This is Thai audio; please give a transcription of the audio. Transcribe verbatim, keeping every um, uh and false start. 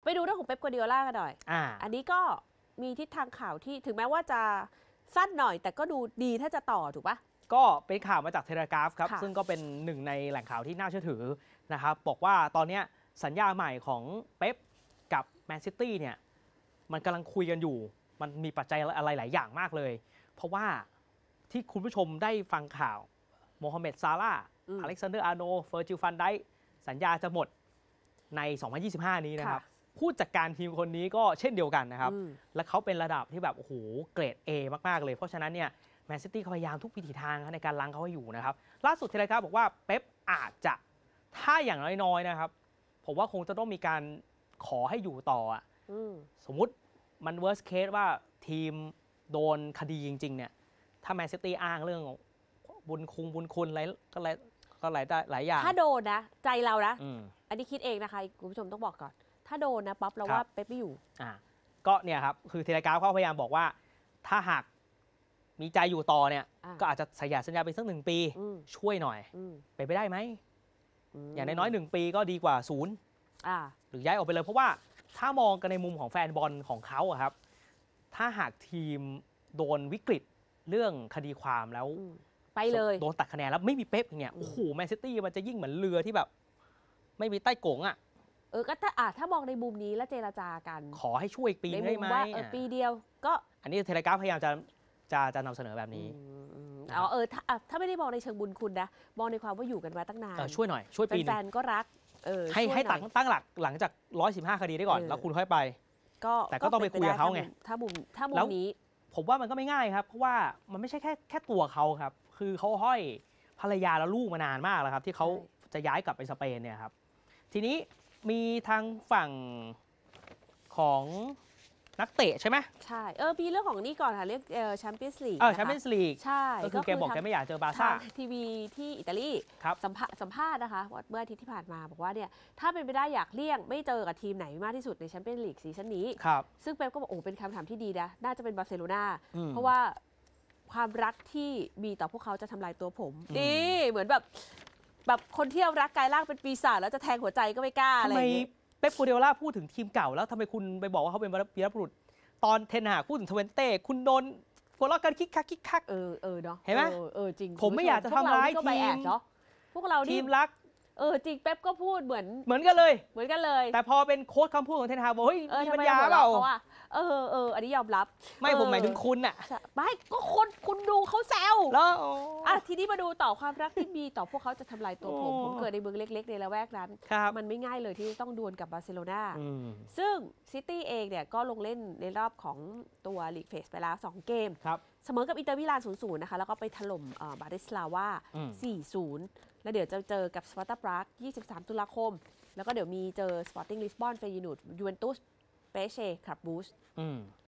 ไปดูเรื่องของเป๊ป กัวร์ดิโอลากันหน่อยอ่าอันนี้ก็มีทิศทางข่าวที่ถึงแม้ว่าจะสั้นหน่อยแต่ก็ดูดีถ้าจะต่อถูกปะก็เป็นข่าวมาจากเทเลกราฟครับค่ะซึ่งก็เป็นหนึ่งในแหล่งข่าวที่น่าเชื่อถือนะครับบอกว่าตอนนี้สัญญาใหม่ของเป๊ปกับแมนซิตี้เนี่ยมันกำลังคุยกันอยู่มันมีปัจจัยอะไรหลายอย่างมากเลย เพราะว่าที่คุณผู้ชมได้ฟังข่าวโมฮัมเหม็ดซาลาห์อืมอเล็กซานเดอร์อาร์โนเฟอร์จิลฟันไดค์สัญญาจะหมดใน สองพันยี่สิบห้า นี้นะครับค่ะผู้จัดการทีมคนนี้ก็เช่นเดียวกันนะครับอืมและเขาเป็นระดับที่แบบโอ้โหเกรด A มากๆเลยเพราะฉะนั้นเนี่ยแมนซิตี้เขาพยายามทุกวิถีทางในการล้างเขาให้อยู่นะครับล่าสุดเทเลกราฟบอกว่าเป๊ปอาจจะถ้าอย่างน้อยๆนะครับผมว่าคงจะต้องมีการขอให้อยู่ต่ออะอืมสมมุติมัน worst case ว่าทีมโดนคดีจริงๆเนี่ยถ้าแมนซิตี้อ้างเรื่องบุญคุงบุญคุณอะไรก็หลายก็หลายได้หลายอย่างถ้าโดนนะใจเรานะอืมอันนี้คิดเองนะคะคุณผู้ชมต้องบอกก่อน ถ้าโดนนะป๊อปเราครับว่าเป๊ปไม่อยู่อ่าก็เนี่ยครับคือเทเลกราฟเขาพยายามบอกว่าถ้าหากมีใจอยู่ต่อเนี่ยอ่าก็อาจจะสัญญาสัญญาไปสักหนึ่งปีอืมช่วยหน่อยอืมไปนไปได้ไหมมอย่างน้อยๆหนึ่งปีก็ดีกว่าศูนย์อ่าหรือย้ายออกไปเลยเพราะว่าถ้ามองกันในมุมของแฟนบอลของเขาอะครับ ถ้าหากทีมโดนวิกฤตเรื่องคดีความแล้วอืมไปเลยโดนตัดคะแนนแล้วไม่มีเป๊ปอย่างเงี้ยอืมโอ้โหแมนซิตี้มันจะยิ่งเหมือนเรือที่แบบ ไม่มีใต้กงอะเออก็ถ้าอ่ะถ้ามองในมุมนี้แล้วเจรจากันขอให้ช่วยอีกปีในนึงมุได้มไหมว่าเออปีเดียวก็อันนี้เทเลกราฟพยายามจะจะจะนำเสนอแบบนี้อืมอืมนะครับอ๋อเออถ้าอ่ะถ้าไม่ได้มองในเชิงบุญคุณนะ มองในความว่าอยู่กันมาตั้งนานเออช่วยหน่อยช่วยปีนึแฟงนๆก็รักเออให้ช่วยให้น่ตั้อง ยตั้งหลักหลังจากหนึ่งร้อยสิบห้าคดีได้ก่อนเออแล้วคุณค่อยไปก็แต่ก็ต้องไปคุยกับเขาไงถ้ามุมถ้ามุแล้มวนี้ผมว่ามันก็ไม่ง่ายครับ เพราะว่ามันไม่ใช่แค่แค่ตัวเขาครับ คือเขาห้อยภรรยาและลูกมานานมากแล้วครับ ที่เขาใช่จะย้ายกลับไปสเปนเนี่ยครับ ทีนี้มีทางฝั่งของนักเตะใช่ไหมใช่ เออมีเรื่องของนี่ก่อนค่ะ เรียกเออแชมเปี้ยนส์ลีกเออแชมเปี้ยนส์ลีกใช่ก็คือแกบอกแกไม่อยากเจอบาร์ซ่าทางทีวีที่อิตาลีครับสัมภาสัมภาษณ์นะคะเมื่ออาทิตย์ที่ผ่านมาบอกว่าเนี่ยถ้าเป็นไปได้อยากเลี่ยงไม่เจอกับทีมไหนมากที่สุดในแชมเปี้ยนส์ลีกซีซั่นนี้ครับซึ่งเป๊ปก็บอกโอ้เป็นคำถามที่ดีนะ น่าจะเป็นบาร์เซโลนาอืมเพราะว่าความรักที่มีต่อพวกเขาจะทำลายตัวผมอืมนี่เหมือนแบบแบบคนที่เรารักกายร่างเป็นปีศาจแล้วจะแทงหัวใจก็ไม่กล้าอะไรทำอไมย่างเงี้ยเป๊ป กัวร์ดิโอลาพูดถึงทีมเก่าแล้วทำไมคุณไปบอกว่าเขาเป็นวีรบุรุษตอนเทนหากพูดถึงทเวนเต้คุณโดนหัวเราะกันคิกคักคิกคักเออเออเนาะเห็นไหมออเออจริงผมไม่อยากจะทำร้ายพวกเนี่ก็ทีมไบแอดเนาะพวกเราทีนี่มรักเออจริงเป๊ปก็พูดเหมือนเหมือนกันเลยเหมือนกันเลยแต่พอเป็นโค้ชคำพูดของเทนฮากบอกเฮ้ยเออมีทำปัญไมญาหัวเปล่าเราะเขาอะเออเอออันนี้ยอมรับไม่เออผมหมายถึงคุณน่ะใช่ไม่ก็คนคุณดูเขาแซวแล้วอ่ะทีนี้มาดูต่อความรักที่มีต่อพวกเขาจะทำลายตัวผมโอ้ผมเกิดในเมืองเล็ก ๆ ในละแวกนั้นครับมันไม่ง่ายเลยที่จะต้องดวลกับบาร์เซโลนาอืมซึ่งซิตี้เองเนี่ยก็ลงเล่นในรอบของตัวลีกเฟสไปแล้วสองเกมครับเสมอกับอินเตอร์มิลาน ศูนย์ ศูนย์ นะคะ แล้วก็ไปถล่มเอ่อบาติสลาวาอืมสี่ ศูนย์ แล้วเดี๋ยวจะเจอกับสปาร์ตาปรากยี่สิบสาม ตุลาคม แล้วก็เดี๋ยวมีเจอสปอร์ติ้งลิสบอนเฟย์นูดยูเวนตุสเปเช่คลับบูสอืม